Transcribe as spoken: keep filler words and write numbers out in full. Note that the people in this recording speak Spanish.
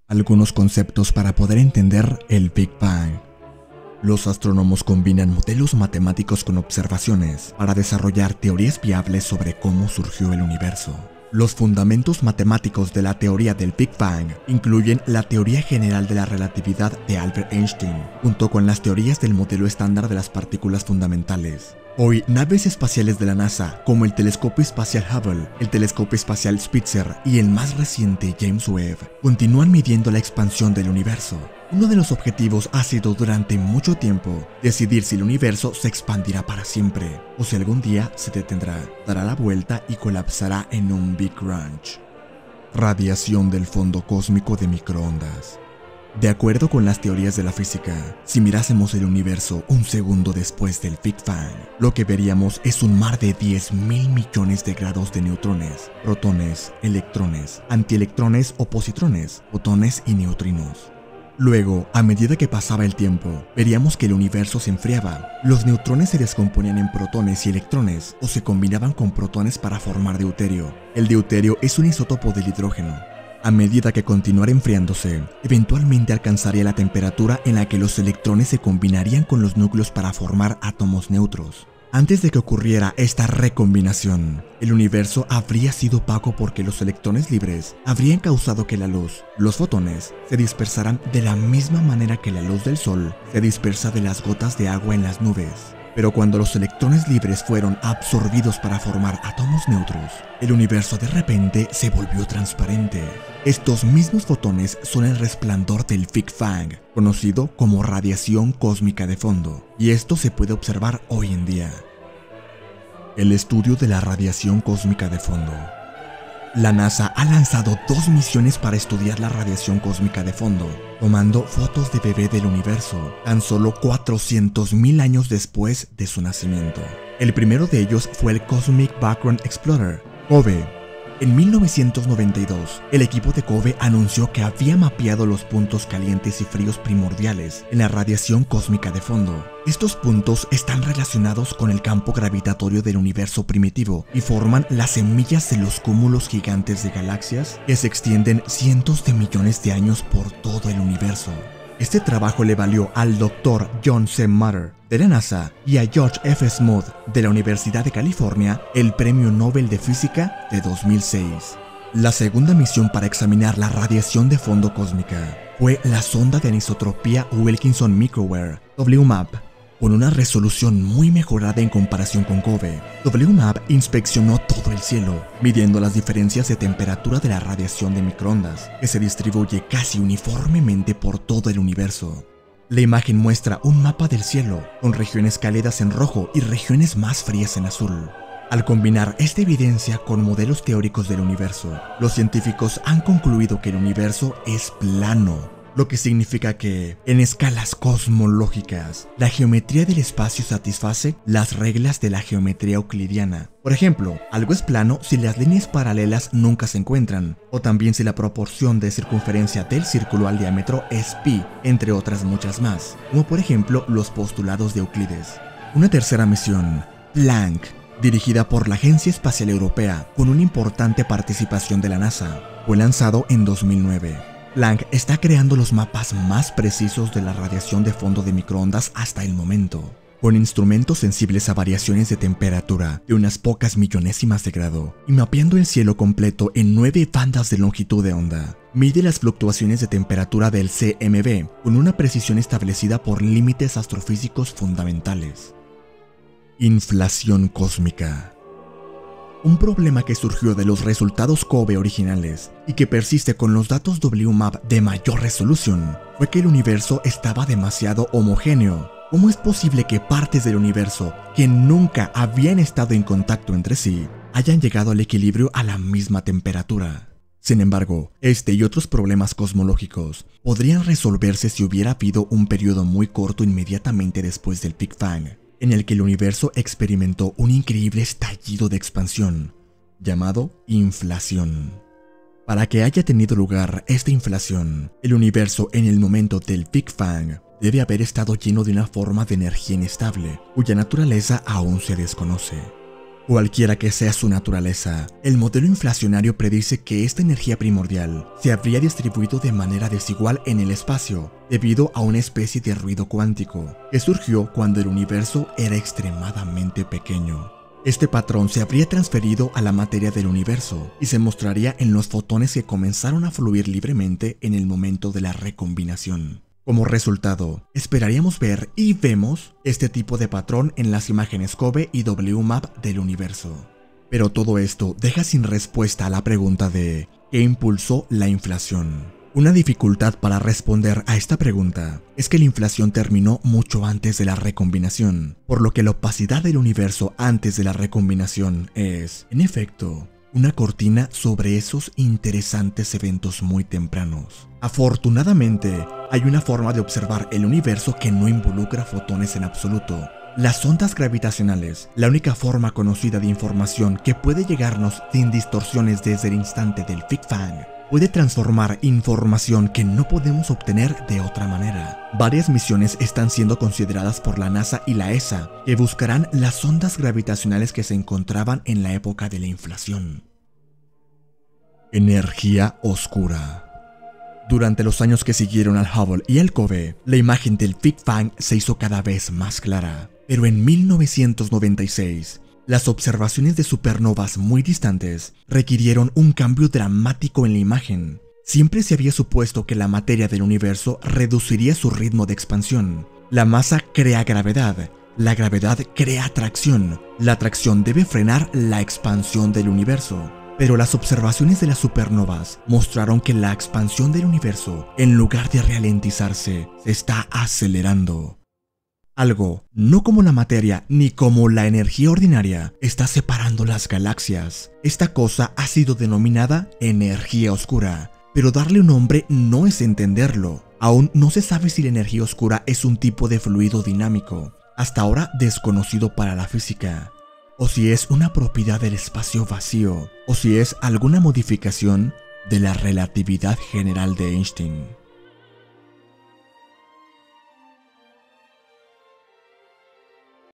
Algunos conceptos para poder entender el Big Bang. Los astrónomos combinan modelos matemáticos con observaciones para desarrollar teorías viables sobre cómo surgió el universo. Los fundamentos matemáticos de la teoría del Big Bang incluyen la teoría general de la relatividad de Albert Einstein, junto con las teorías del modelo estándar de las partículas fundamentales. Hoy, naves espaciales de la NASA, como el telescopio espacial Hubble, el telescopio espacial Spitzer y el más reciente James Webb, continúan midiendo la expansión del universo. Uno de los objetivos ha sido durante mucho tiempo decidir si el universo se expandirá para siempre o si algún día se detendrá, dará la vuelta y colapsará en un Big Crunch. Radiación del fondo cósmico de microondas. De acuerdo con las teorías de la física, si mirásemos el universo un segundo después del Big Bang, lo que veríamos es un mar de diez mil millones de grados de neutrones, protones, electrones, antielectrones o positrones, fotones y neutrinos. Luego, a medida que pasaba el tiempo, veríamos que el universo se enfriaba. Los neutrones se descomponían en protones y electrones, o se combinaban con protones para formar deuterio. El deuterio es un isótopo del hidrógeno. A medida que continuara enfriándose, eventualmente alcanzaría la temperatura en la que los electrones se combinarían con los núcleos para formar átomos neutros. Antes de que ocurriera esta recombinación, el universo habría sido opaco porque los electrones libres habrían causado que la luz, los fotones, se dispersaran de la misma manera que la luz del sol se dispersa de las gotas de agua en las nubes. Pero cuando los electrones libres fueron absorbidos para formar átomos neutros, el universo de repente se volvió transparente. Estos mismos fotones son el resplandor del Big Bang, conocido como radiación cósmica de fondo, y esto se puede observar hoy en día. El estudio de la radiación cósmica de fondo. La NASA ha lanzado dos misiones para estudiar la radiación cósmica de fondo, tomando fotos de bebé del universo, tan solo cuatrocientos mil años después de su nacimiento. El primero de ellos fue el Cosmic Background Explorer, COBE. En mil novecientos noventa y dos, el equipo de COBE anunció que había mapeado los puntos calientes y fríos primordiales en la radiación cósmica de fondo. Estos puntos están relacionados con el campo gravitatorio del universo primitivo y forman las semillas de los cúmulos gigantes de galaxias que se extienden cientos de millones de años por todo el universo. Este trabajo le valió al doctor John C. Mutter de la NASA y a George F. Smoot de la Universidad de California el Premio Nobel de Física de dos mil seis. La segunda misión para examinar la radiación de fondo cósmica fue la sonda de anisotropía Wilkinson Microwave, W MAP. Con una resolución muy mejorada en comparación con COBE, W MAP inspeccionó todo el cielo, midiendo las diferencias de temperatura de la radiación de microondas, que se distribuye casi uniformemente por todo el universo. La imagen muestra un mapa del cielo, con regiones cálidas en rojo y regiones más frías en azul. Al combinar esta evidencia con modelos teóricos del universo, los científicos han concluido que el universo es plano, lo que significa que, en escalas cosmológicas, la geometría del espacio satisface las reglas de la geometría euclidiana. Por ejemplo, algo es plano si las líneas paralelas nunca se encuentran, o también si la proporción de circunferencia del círculo al diámetro es pi, entre otras muchas más, como por ejemplo los postulados de Euclides. Una tercera misión, Planck, dirigida por la Agencia Espacial Europea, con una importante participación de la NASA, fue lanzado en dos mil nueve. Planck está creando los mapas más precisos de la radiación de fondo de microondas hasta el momento, con instrumentos sensibles a variaciones de temperatura de unas pocas millonésimas de grado, y mapeando el cielo completo en nueve bandas de longitud de onda. Mide las fluctuaciones de temperatura del C M B con una precisión establecida por límites astrofísicos fundamentales. Inflación cósmica. Un problema que surgió de los resultados COBE originales y que persiste con los datos W MAP de mayor resolución fue que el universo estaba demasiado homogéneo. ¿Cómo es posible que partes del universo que nunca habían estado en contacto entre sí hayan llegado al equilibrio a la misma temperatura? Sin embargo, este y otros problemas cosmológicos podrían resolverse si hubiera habido un periodo muy corto inmediatamente después del Big Bang, en el que el universo experimentó un increíble estallido de expansión, llamado inflación. Para que haya tenido lugar esta inflación, el universo en el momento del Big Bang debe haber estado lleno de una forma de energía inestable, cuya naturaleza aún se desconoce. Cualquiera que sea su naturaleza, el modelo inflacionario predice que esta energía primordial se habría distribuido de manera desigual en el espacio debido a una especie de ruido cuántico que surgió cuando el universo era extremadamente pequeño. Este patrón se habría transferido a la materia del universo y se mostraría en los fotones que comenzaron a fluir libremente en el momento de la recombinación. Como resultado, esperaríamos ver y vemos este tipo de patrón en las imágenes COBE y W MAP del universo. Pero todo esto deja sin respuesta a la pregunta de ¿qué impulsó la inflación? Una dificultad para responder a esta pregunta es que la inflación terminó mucho antes de la recombinación, por lo que la opacidad del universo antes de la recombinación es, en efecto, una cortina sobre esos interesantes eventos muy tempranos. Afortunadamente, hay una forma de observar el universo que no involucra fotones en absoluto. Las ondas gravitacionales, la única forma conocida de información que puede llegarnos sin distorsiones desde el instante del Big Bang, puede transformar información que no podemos obtener de otra manera. Varias misiones están siendo consideradas por la NASA y la E S A que buscarán las ondas gravitacionales que se encontraban en la época de la inflación. Energía oscura. Durante los años que siguieron al Hubble y al COBE, la imagen del Big Bang se hizo cada vez más clara. Pero en mil novecientos noventa y seis, las observaciones de supernovas muy distantes requirieron un cambio dramático en la imagen. Siempre se había supuesto que la materia del universo reduciría su ritmo de expansión. La masa crea gravedad, la gravedad crea atracción, la atracción debe frenar la expansión del universo. Pero las observaciones de las supernovas mostraron que la expansión del universo, en lugar de ralentizarse, se está acelerando. Algo, no como la materia ni como la energía ordinaria, está separando las galaxias. Esta cosa ha sido denominada energía oscura, pero darle un nombre no es entenderlo. Aún no se sabe si la energía oscura es un tipo de fluido dinámico, hasta ahora desconocido para la física, o si es una propiedad del espacio vacío, o si es alguna modificación de la relatividad general de Einstein.